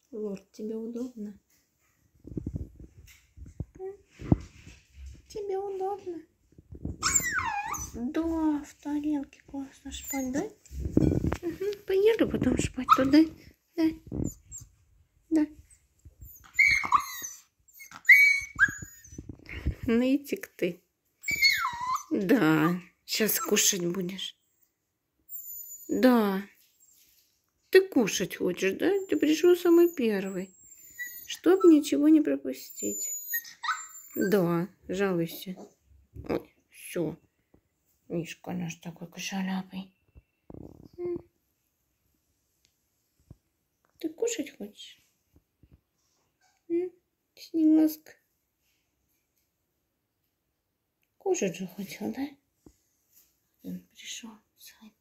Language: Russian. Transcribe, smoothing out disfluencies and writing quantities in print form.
Лорд, тебе удобно? Тебе удобно? Да, в тарелке классно спать, да? Угу. Поели, потом спать туда. Да. Да. Нытик ты. Да. Сейчас кушать будешь. Да. Ты кушать хочешь, да? Ты пришел самый первый. Чтоб ничего не пропустить. Да, жалуйся. Ой, все. Мишка наш такой кошалявый. Ты кушать хочешь? Снегоска. Кушать же хотел, да? Он пришел.